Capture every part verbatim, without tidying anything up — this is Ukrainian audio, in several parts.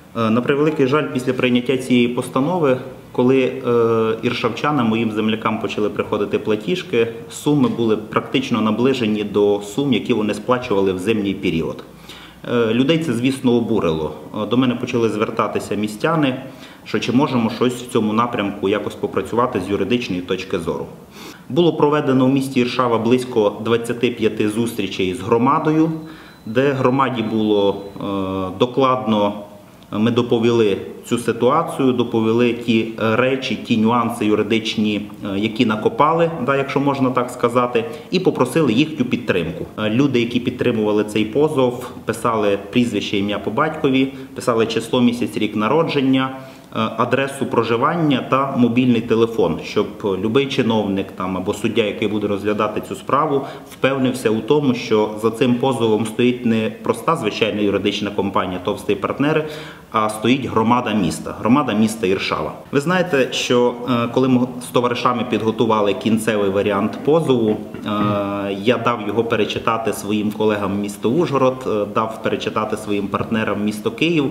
На превеликий жаль, після прийняття цієї постанови, коли е, іршавчанам, моїм землякам, почали приходити платіжки, суми були практично наближені до сум, які вони сплачували в зимній період. Е, людей це, звісно, обурило. До мене почали звертатися містяни, що чи можемо щось в цьому напрямку якось попрацювати з юридичної точки зору. Було проведено в місті Іршава близько двадцяти п'яти зустрічей з громадою, де громаді було е, докладно ми доповіли цю ситуацію, доповіли ті речі, ті нюанси юридичні, які накопали, да, якщо можна так сказати, і попросили їхню підтримку. Люди, які підтримували цей позов, писали прізвище, ім'я по батькові, писали число, місяць, рік народження, адресу проживання та мобільний телефон, щоб будь-який чиновник там, або суддя, який буде розглядати цю справу, впевнився у тому, що за цим позовом стоїть не проста звичайна юридична компанія «Товстий партнери», а стоїть громада міста, громада міста Іршава. Ви знаєте, що коли ми з товаришами підготували кінцевий варіант позову, я дав його перечитати своїм колегам міста Ужгород, дав перечитати своїм партнерам місто Київ,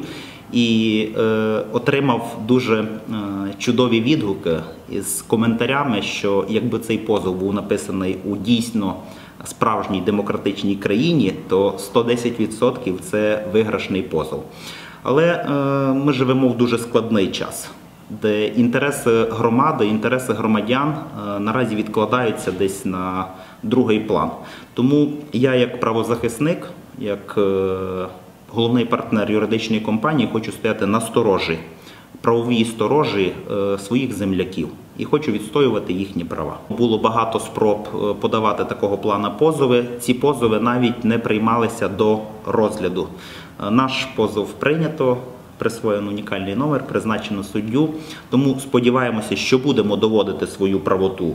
і е, отримав дуже е, чудові відгуки із коментарями, що якби цей позов був написаний у дійсно справжній демократичній країні, то сто десять відсотків це виграшний позов. Але е, ми живемо в дуже складний час, де інтереси громади, інтереси громадян е, наразі відкладаються десь на другий план. Тому я як правозахисник, як е, головний партнер юридичної компанії, хочу стояти на сторожі, правовій сторожі е, своїх земляків і хочу відстоювати їхні права. Було багато спроб подавати такого плану позови. Ці позови навіть не приймалися до розгляду. Наш позов прийнято, присвоєно унікальний номер, призначено суддю. Тому сподіваємося, що будемо доводити свою правоту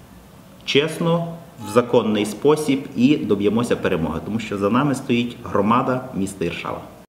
чесно, в законний спосіб і доб'ємося перемоги, тому що за нами стоїть громада міста Іршава.